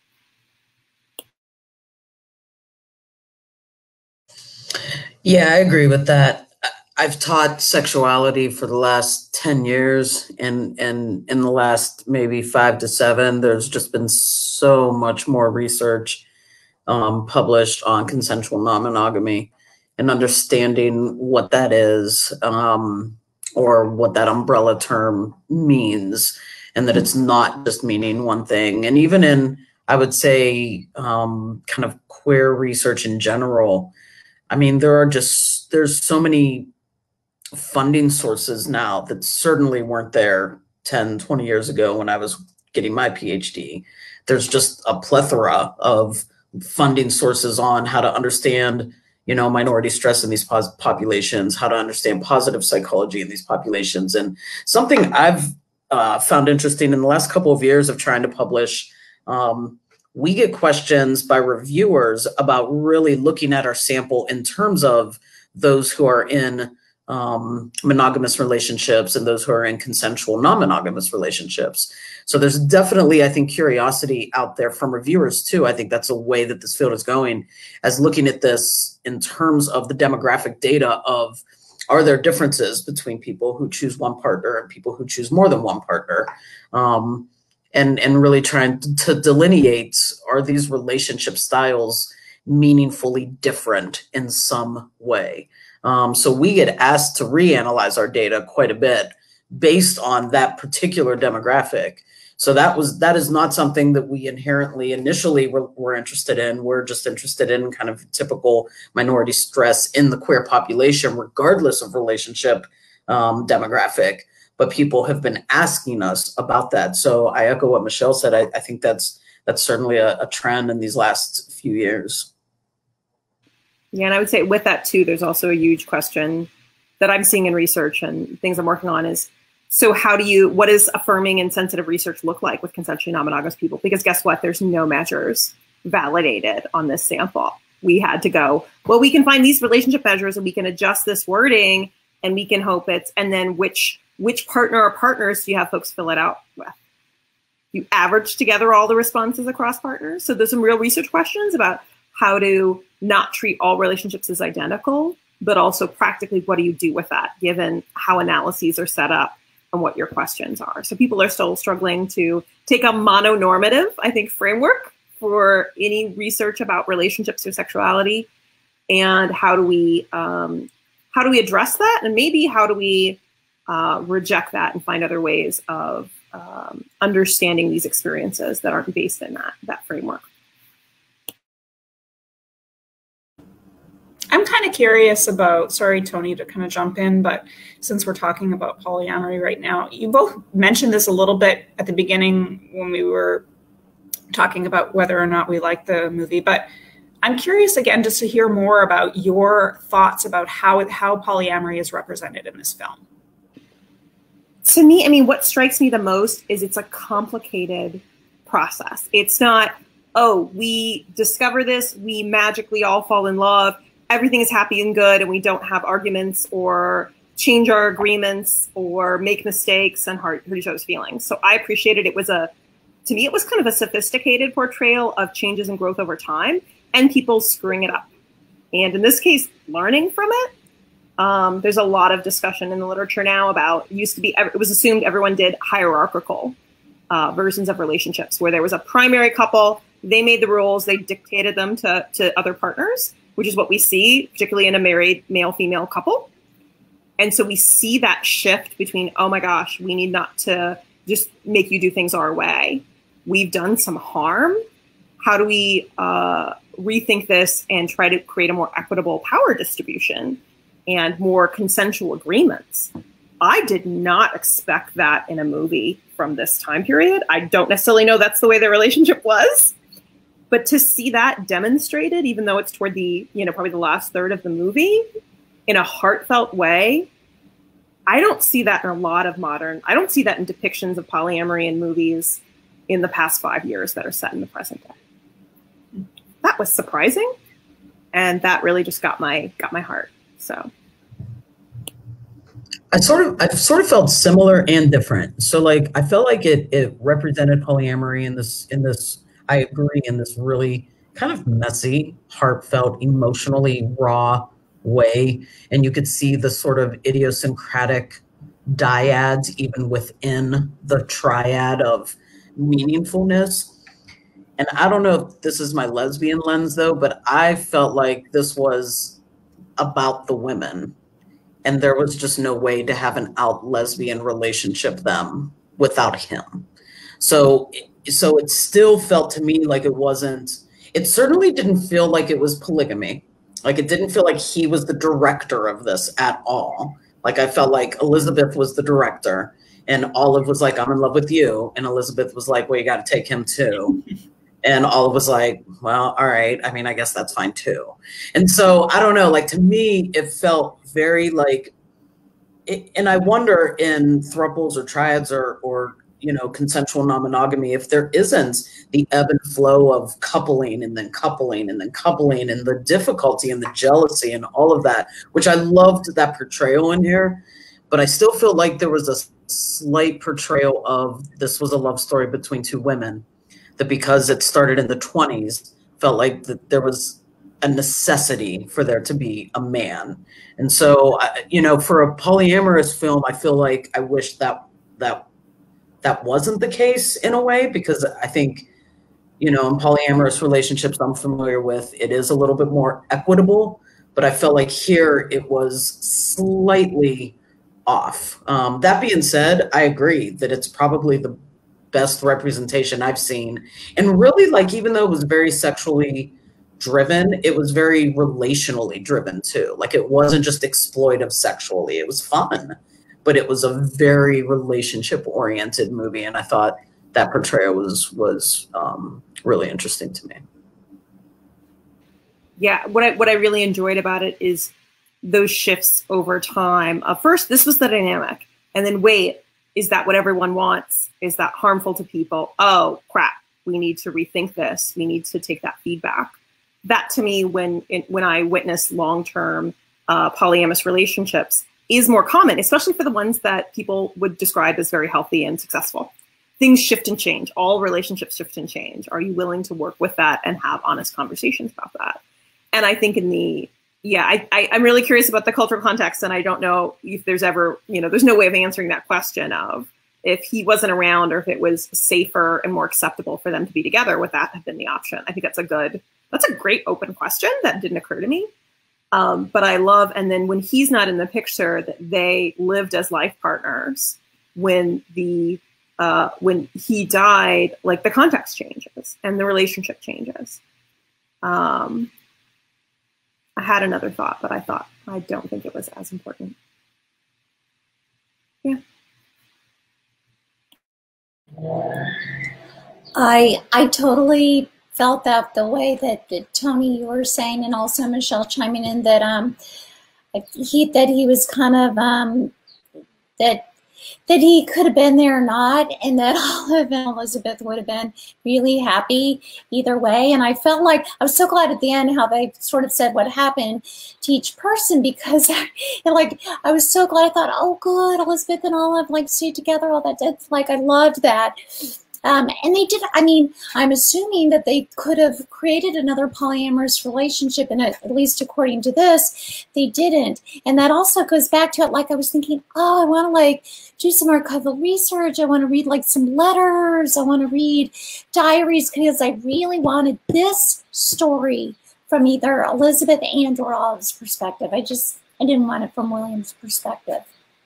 Yeah, I agree with that. I've taught sexuality for the last 10 years, and in the last maybe 5 to 7, there's just been so much more research published on consensual non-monogamy and understanding what that is, or what that umbrella term means, and that it's not just meaning one thing. And even in, I would say, kind of queer research in general, I mean, there's so many funding sources now that certainly weren't there 10, 20 years ago when I was getting my PhD. There's just a plethora of funding sources on how to understand, minority stress in these populations, how to understand positive psychology in these populations. And something I've found interesting in the last couple of years of trying to publish, we get questions by reviewers about really looking at our sample in terms of those who are in monogamous relationships and those who are in consensual non-monogamous relationships. So there's definitely, I think, curiosity out there from reviewers too. I think that's a way that this field is going, as looking at this in terms of the demographic data of, are there differences between people who choose one partner and people who choose more than one partner? and really trying to delineate, are these relationship styles meaningfully different in some way? So we get asked to reanalyze our data quite a bit based on that particular demographic. So that is not something that we initially were interested in. We're just interested in kind of typical minority stress in the queer population, regardless of relationship demographic. But people have been asking us about that. So I echo what Michelle said. I think that's certainly a trend in these last few years. Yeah, and I would say with that too, there's also a huge question that I'm seeing in research and things I'm working on is, so what does affirming and sensitive research look like with consensually non-monogamous people? Because guess what? There's no measures validated on this sample. We had to go, well, we can find these relationship measures and we can adjust this wording and we can hope and then which partner or partners do you have folks fill it out with? You average together all the responses across partners. So there's some real research questions about how to not treat all relationships as identical, but also practically what do you do with that given how analyses are set up and what your questions are. So people are still struggling to take a mononormative, I think, framework for any research about relationships or sexuality. And how do we address that? And maybe how do we reject that and find other ways of understanding these experiences that aren't based in that framework? I'm kind of curious about, sorry, Tony, to kind of jump in, but since we're talking about polyamory right now, you both mentioned this a little bit at the beginning when we were talking about whether or not we like the movie, but I'm curious again just to hear more about your thoughts about how polyamory is represented in this film. To me, I mean, what strikes me the most is it's a complicated process. It's not, oh, we discover this, we magically all fall in love, everything is happy and good, and we don't have arguments or change our agreements or make mistakes and hurt each other's feelings. So I appreciated to me, it was kind of a sophisticated portrayal of changes and growth over time and people screwing it up. And in this case, learning from it. There's a lot of discussion in the literature now about, it was assumed everyone did hierarchical versions of relationships where there was a primary couple, they made the rules, they dictated them to other partners, which is what we see, particularly in a married male-female couple. And so we see that shift between, oh my gosh, we need not to just make you do things our way. We've done some harm. How do we rethink this and try to create a more equitable power distribution and more consensual agreements? I did not expect that in a movie from this time period. I don't necessarily know that's the way their relationship was. But to see that demonstrated, even though it's toward the, probably the last third of the movie, in a heartfelt way, I don't see that in I don't see that in depictions of polyamory in movies in the past 5 years that are set in the present day. That was surprising. And that really just got my heart. So I sort of felt similar and different. So like, I felt like it represented polyamory in this, I agree, in this really kind of messy, heartfelt, emotionally raw way. And you could see the sort of idiosyncratic dyads even within the triad of meaningfulness. And I don't know if this is my lesbian lens though, but I felt like this was about the women. And there was just no way to have an out lesbian relationship them without him. So it still felt to me like it certainly didn't feel like it was polygamy. Like it didn't feel like he was the director of this at all. Like I felt like Elizabeth was the director and Olive was like, I'm in love with you. And Elizabeth was like, well, you got to take him too. And Olive was like, well, all right. I mean, I guess that's fine too. And so I don't know, like to me, it felt very like, and I wonder in thruples or triads or consensual non-monogamy, if there isn't the ebb and flow of coupling and then coupling and then coupling and the difficulty and the jealousy and all of that, which I loved that portrayal in here, but I still feel like there was a slight portrayal of this was a love story between two women, that because it started in the 20s, felt like that there was a necessity for there to be a man. And so, for a polyamorous film, I feel like I wish that that wasn't the case in a way, because I think, you know, in polyamorous relationships I'm familiar with, it is a little bit more equitable, but I felt like here it was slightly off. That being said, I agree that it's probably the best representation I've seen. And really, like, even though it was very sexually driven, it was very relationally driven too. Like, it wasn't just exploitive sexually. It was fun, but it was a very relationship oriented movie. And I thought that portrayal was really interesting to me. Yeah, what I really enjoyed about it is those shifts over time. First, this was the dynamic, and then wait, is that what everyone wants? Is that harmful to people? Oh crap, we need to rethink this. We need to take that feedback. That to me, when I witness long-term polyamorous relationships, is more common, especially for the ones that people would describe as very healthy and successful. Things shift and change. All relationships shift and change. Are you willing to work with that and have honest conversations about that? And I think I'm really curious about the cultural context, and I don't know if there's ever, there's no way of answering that question of if he wasn't around or if it was safer and more acceptable for them to be together, would that have been the option? I think that's a great open question that didn't occur to me. But I love, and then when he's not in the picture, that they lived as life partners. When he died, like, the context changes and the relationship changes. I had another thought, but I don't think it was as important. Yeah. I totally felt that the way that Tony, you were saying, and also Michelle chiming in, that he was kind of that he could have been there or not, and that Olive and Elizabeth would have been really happy either way. And I felt like I was so glad at the end how they sort of said what happened to each person, because I was so glad. I thought, oh good, Elizabeth and Olive like stayed together all that day. Like, I loved that. And they did. I mean, I'm assuming that they could have created another polyamorous relationship, and at least according to this, they didn't. And that also goes back to it. Like, I was thinking, oh, I want to do some archival research. I want to read some letters. I want to read diaries, because I really wanted this story from either Elizabeth and or Olive's perspective. I didn't want it from William's perspective.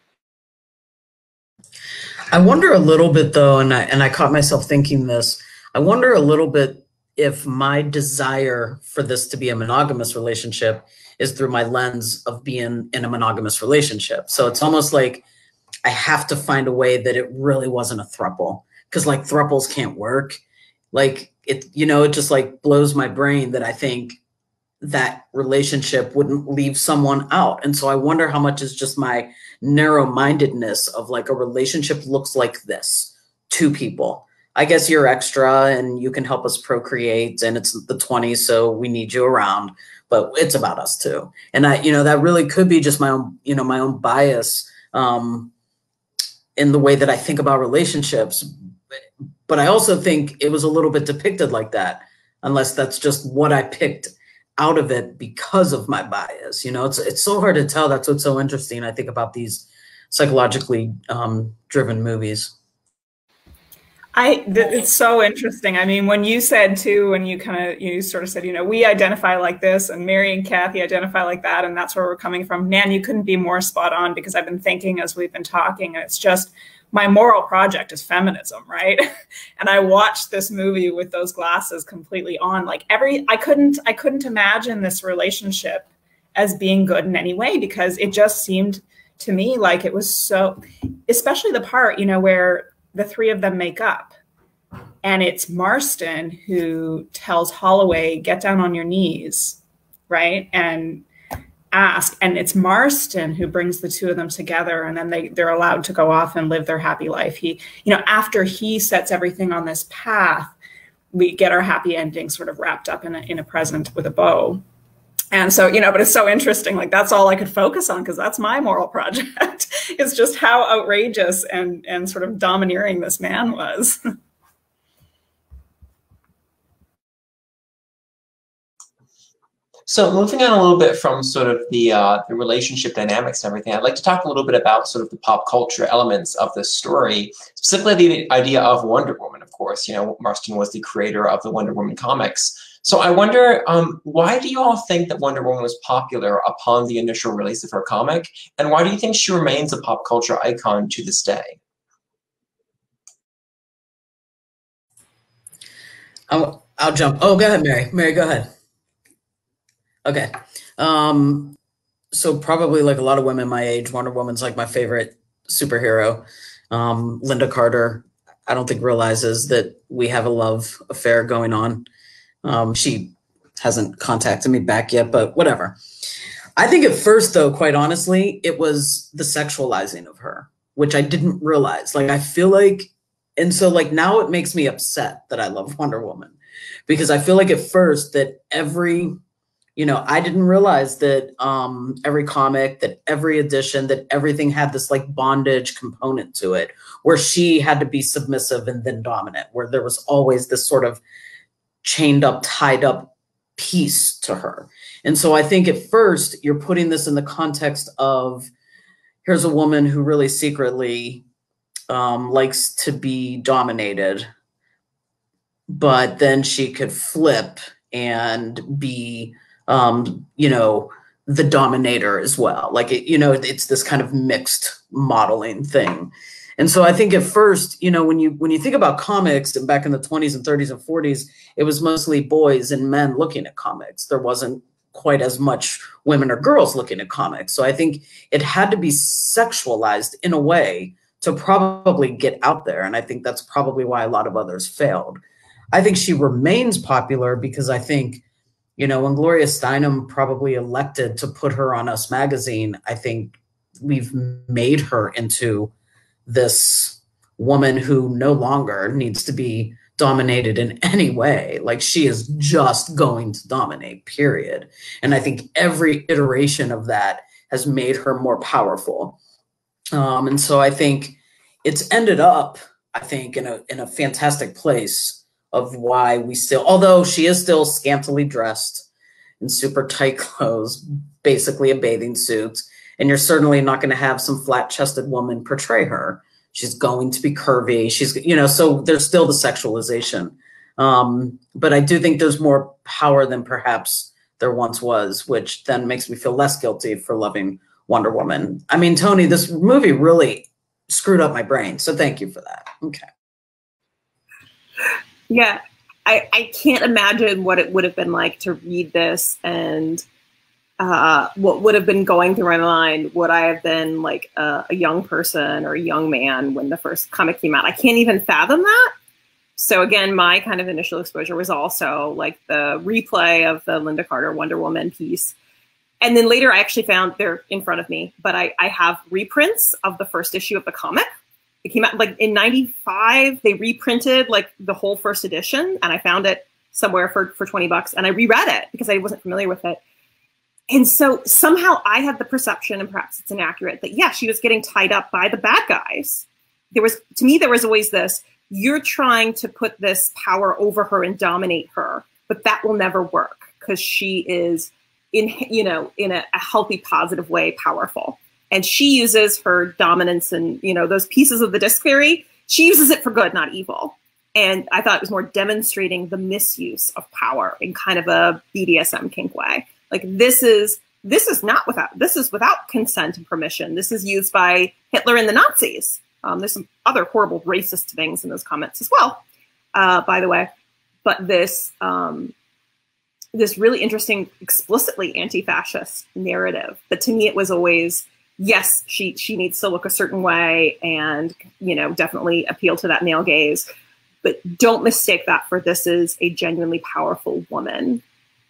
I wonder a little bit though, and I caught myself thinking this, I wonder a little bit if my desire for this to be a monogamous relationship is through my lens of being in a monogamous relationship. So it's almost like I have to find a way that it really wasn't a throuple, because throuples can't work. It just blows my brain that I think that relationship wouldn't leave someone out. And so I wonder how much is just my narrow-mindedness of a relationship looks like this, two people. I guess you're extra and you can help us procreate, and it's the 20s, so we need you around, but it's about us too. And that really could be just my own bias in the way that I think about relationships. But I also think it was a little bit depicted like that, unless that's just what I picked out of it because of my bias. It's so hard to tell. That's what's so interesting, I think, about these psychologically driven movies. It's so interesting. I mean, when you said too, when you sort of said, we identify like this, and Mary and Kathy identify like that, and that's where we're coming from. Man, you couldn't be more spot on, because I've been thinking as we've been talking, and it's just, my moral project is feminism, right? And I watched this movie with those glasses completely on. I couldn't imagine this relationship as being good in any way, because it just seemed to me like it was so, especially the part, where the three of them make up, and it's Marston who tells Holloway, get down on your knees, right? And ask, and it's Marston who brings the two of them together, and then they're allowed to go off and live their happy life. He, after he sets everything on this path, we get our happy ending sort of wrapped up in a present with a bow. And so, but it's so interesting. That's all I could focus on, because that's my moral project, is just how outrageous and sort of domineering this man was. So moving on a little bit from sort of the relationship dynamics and everything, I'd like to talk a little bit about sort of the pop culture elements of this story, specifically the idea of Wonder Woman, of course. You know, Marston was the creator of the Wonder Woman comics. So I wonder, why do you all think that Wonder Woman was popular upon the initial release of her comic? And why do you think she remains a pop culture icon to this day? I'll jump. Oh, go ahead, Mary. Mary, go ahead. Okay. So probably like a lot of women my age, Wonder Woman's like my favorite superhero. Linda Carter, I don't think realizes that we have a love affair going on. She hasn't contacted me back yet, but whatever. I think at first, though, quite honestly, it was the sexualizing of her, which I didn't realize. Like, I feel like, and so like now it makes me upset that I love Wonder Woman, because I feel like at first that every, you know, I didn't realize that every comic, that every edition, that everything had this like bondage component to it, where she had to be submissive and then dominant, where there was always this sort of chained up, tied up piece to her. And so I think at first you're putting this in the context of, here's a woman who really secretly likes to be dominated, but then she could flip and be, you know, the dominator as well. Like, you know, it's this kind of mixed modeling thing. And so I think at first, you know, when you think about comics, and back in the 20s and 30s and 40s, it was mostly boys and men looking at comics. There wasn't quite as much women or girls looking at comics. So I think it had to be sexualized in a way to probably get out there. And I think that's probably why a lot of others failed. I think she remains popular because I think, you know, when Gloria Steinem probably elected to put her on Us Magazine, I think we've made her into this woman who no longer needs to be dominated in any way. Like, she is just going to dominate, period. And I think every iteration of that has made her more powerful. And so I think it's ended up, I think, in a fantastic place of why we still, although she is still scantily dressed in super tight clothes, basically a bathing suit, and you're certainly not going to have some flat-chested woman portray her. She's going to be curvy. She's, you know, so there's still the sexualization. But I do think there's more power than perhaps there once was, which then makes me feel less guilty for loving Wonder Woman. I mean, Tony, this movie really screwed up my brain. So thank you for that. Okay. Yeah, I can't imagine what it would have been like to read this, and what would have been going through my mind. Would I have been like a young person or a young man when the first comic came out? I can't even fathom that. So again, my kind of initial exposure was also like the replay of the Linda Carter Wonder Woman piece. And then later I actually found, they're in front of me, but I have reprints of the first issue of the comic. It came out like in '95. They reprinted like the whole first edition, and I found it somewhere for $20, and I reread it because I wasn't familiar with it. And so somehow I had the perception, and perhaps it's inaccurate, that yeah, she was getting tied up by the bad guys. There was, to me, there was always this, you're trying to put this power over her and dominate her, but that will never work because she is in, you know, in a healthy, positive way, powerful. And she uses her dominance and, you know, those pieces of the disc theory, she uses it for good, not evil. And I thought it was more demonstrating the misuse of power in kind of a BDSM kink way. Like, this is without consent and permission. This is used by Hitler and the Nazis. There's some other horrible racist things in those comments as well, by the way. But this this really interesting, explicitly anti-fascist narrative. But to me, it was always, yes, she needs to look a certain way and, you know, definitely appeal to that male gaze. But don't mistake that for this is a genuinely powerful woman.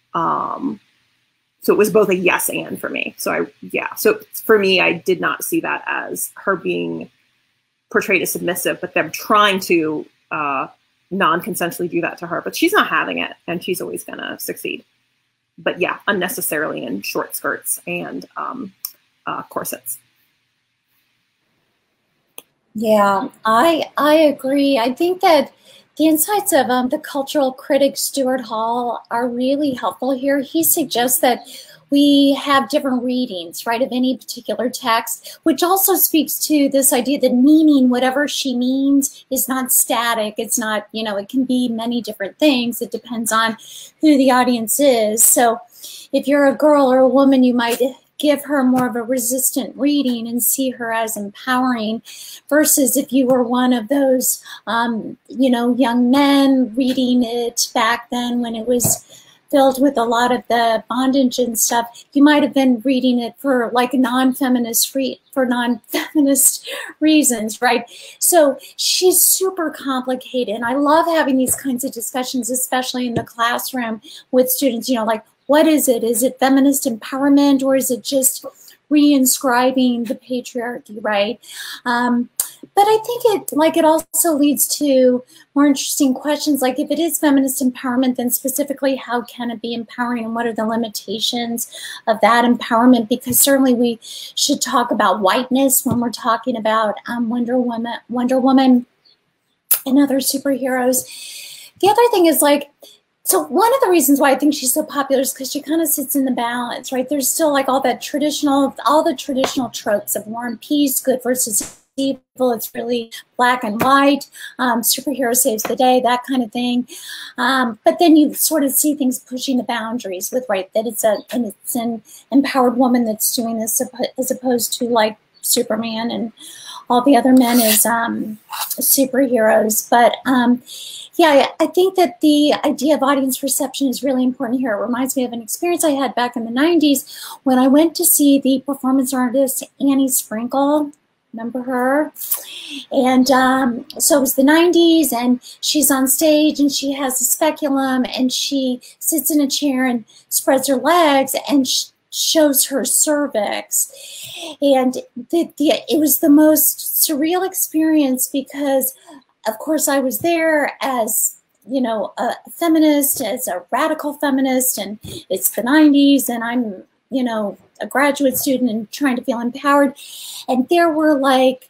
So it was both a yes and for me. So so for me, I did not see that as her being portrayed as submissive, but them trying to non-consensually do that to her. But she's not having it, and she's always going to succeed. But yeah, unnecessarily in short skirts and corsets. Yeah, I agree. I think that The insights of the cultural critic Stuart Hall are really helpful here. He suggests that we have different readings, right, of any particular text, which also speaks to this idea that meaning, whatever she means, is not static. It's not, you know, it can be many different things. It depends on who the audience is. So if you're a girl or a woman, you might give her more of a resistant reading and see her as empowering, versus if you were one of those, you know, young men reading it back then when it was filled with a lot of the bondage and stuff, you might have been reading it for like non-feminist reasons, right? So she's super complicated. And I love having these kinds of discussions, especially in the classroom with students, you know, like, what is it? Is it feminist empowerment, or is it just reinscribing the patriarchy, right? But I think it also leads to more interesting questions, like if it is feminist empowerment, then specifically how can it be empowering, and what are the limitations of that empowerment? Because certainly we should talk about whiteness when we're talking about Wonder Woman and other superheroes. The other thing is, like, so one of the reasons why I think she's so popular is because she kind of sits in the balance, right? There's still like all the traditional tropes of war and peace, good versus evil. It's really black and white, superhero saves the day, that kind of thing. But then you sort of see things pushing the boundaries with, right, that it's an empowered woman that's doing this, as opposed to like Superman and all the other men as superheroes. But yeah, I think that the idea of audience reception is really important here. It reminds me of an experience I had back in the 90s when I went to see the performance artist Annie Sprinkle. Remember her? And so it was the 90s, and she's on stage, and she has a speculum, and she sits in a chair and spreads her legs and shows her cervix. And it was the most surreal experience because, of course, I was there as, you know, a feminist, as a radical feminist, and it's the 90s, and I'm, you know, a graduate student and trying to feel empowered. And there were like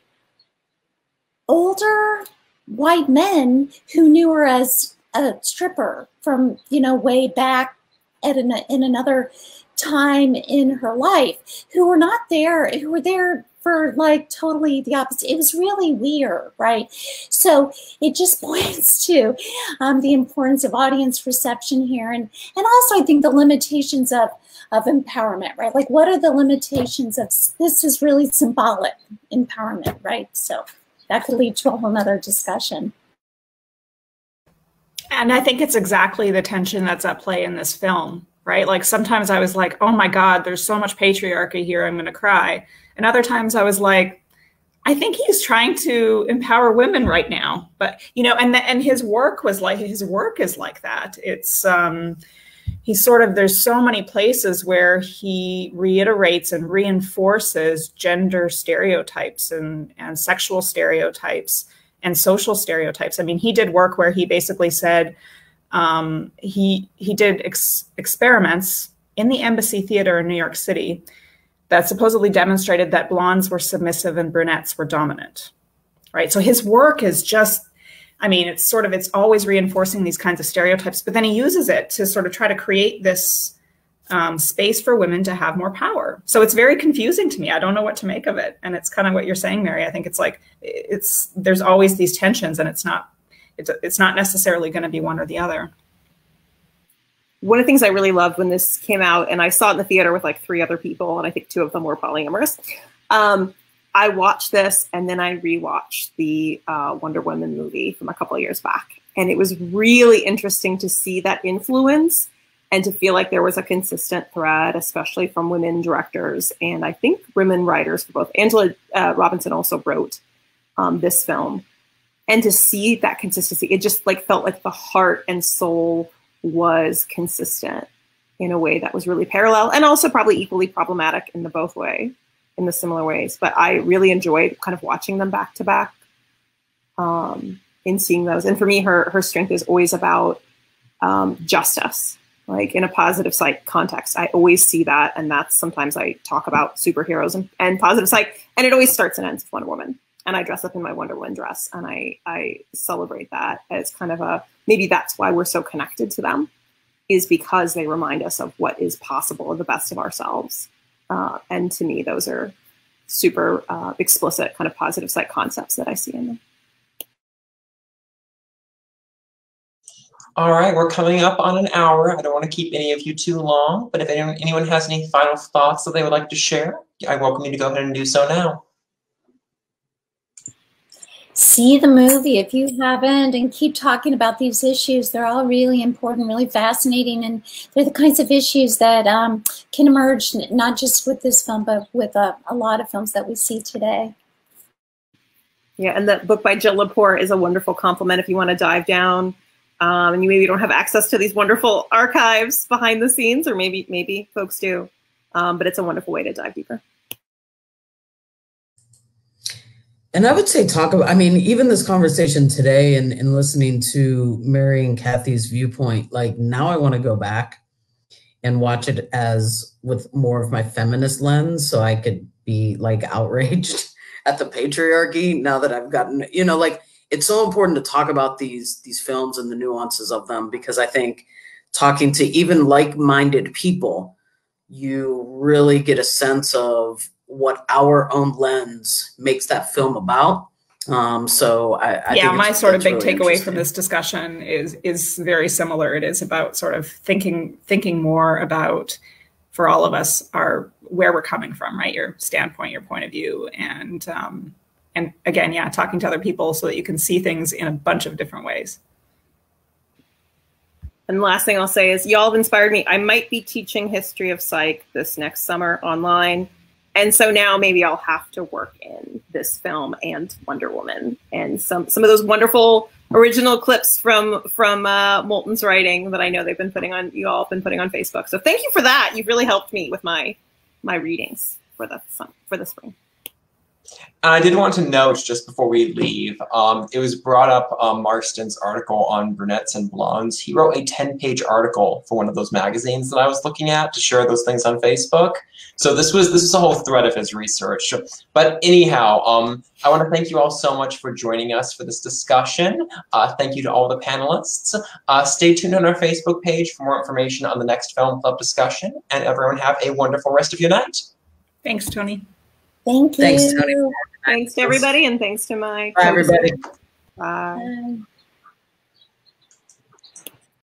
older white men who knew her as a stripper from, you know, way back in another time in her life, who were not there, who were there for like totally the opposite. It was really weird, right? So it just points to the importance of audience reception here, and also I think the limitations of empowerment, right? Like, what are the limitations of this? Is really symbolic empowerment, right? So that could lead to a whole nother discussion. And I think it's exactly the tension that's at play in this film, right? Like, sometimes I was like, oh my God, there's so much patriarchy here, I'm gonna cry. And other times I was like, I think he's trying to empower women right now. But, you know, and his work is like that. It's, he's sort of, there's so many places where he reiterates and reinforces gender stereotypes and sexual stereotypes and social stereotypes. I mean, he did work where he basically said, he did experiments in the Embassy Theater in New York City that supposedly demonstrated that blondes were submissive and brunettes were dominant, right? So his work is just, I mean, it's always reinforcing these kinds of stereotypes, but then he uses it to sort of try to create this space for women to have more power. So it's very confusing to me. I don't know what to make of it. And it's kind of what you're saying, Mary. I think it's like, there's always these tensions, and it's not necessarily going to be one or the other. One of the things I really loved when this came out, and I saw it in the theater with like 3 other people, and I think 2 of them were polyamorous. I watched this, and then I rewatched the Wonder Woman movie from a couple of years back. And it was really interesting to see that influence and to feel like there was a consistent thread, especially from women directors. And I think women writers for both. Angela Robinson also wrote this film. And to see that consistency, it just like felt like the heart and soul was consistent in a way that was really parallel, and also probably equally problematic in the similar ways. But I really enjoyed kind of watching them back to back in seeing those. And for me, her strength is always about justice, like in a positive psych context. I always see that. And that's sometimes I talk about superheroes and positive psych, and it always starts and ends with Wonder Woman. and I dress up in my Wonder Woman dress, and I celebrate that as kind of a, maybe that's why we're so connected to them, is because they remind us of what is possible, of the best of ourselves. And to me, those are super explicit kind of positive psych concepts that I see in them. All right, we're coming up on an hour. I don't want to keep any of you too long, but if anyone has any final thoughts that they would like to share, I welcome you to go ahead and do so now. See the movie if you haven't, and keep talking about these issues. They're all really important, really fascinating, and they're the kinds of issues that can emerge not just with this film, but with a lot of films that we see today. Yeah, and the book by Jill Lepore is a wonderful complement if you want to dive down. And you maybe don't have access to these wonderful archives behind the scenes, or maybe folks do, but it's a wonderful way to dive deeper. And I would say I mean, even this conversation today and listening to Mary and Kathy's viewpoint, like now I want to go back and watch it as with more of my feminist lens, so I could be like outraged at the patriarchy now that I've gotten, you know, like, it's so important to talk about these films and the nuances of them, because I think talking to even like-minded people, you really get a sense of what our own lens makes that film about. So I yeah, think my sort of big really takeaway from this discussion is very similar. It is about sort of thinking more about, for all of us, where we're coming from, right? Your standpoint, your point of view, and again, yeah, talking to other people so that you can see things in a bunch of different ways. And the last thing I'll say is, y'all have inspired me. I might be teaching history of psych this next summer online. And so now maybe I'll have to work in this film and Wonder Woman and some of those wonderful original clips from Moulton's writing that I know they've been putting on, you all have been putting on Facebook. So thank you for that. You've really helped me with my readings for the spring. I did want to note just before we leave, it was brought up, Marston's article on brunettes and blondes. He wrote a 10-page article for one of those magazines that I was looking at to share those things on Facebook. So this was a whole thread of his research. But anyhow, I want to thank you all so much for joining us for this discussion. Thank you to all the panelists. Stay tuned on our Facebook page for more information on the next Film Club discussion. And everyone have a wonderful rest of your night. Thanks, Tony. Thank you. Thanks, Tony. Thanks to everybody, and thanks to my Bye, everybody. Bye.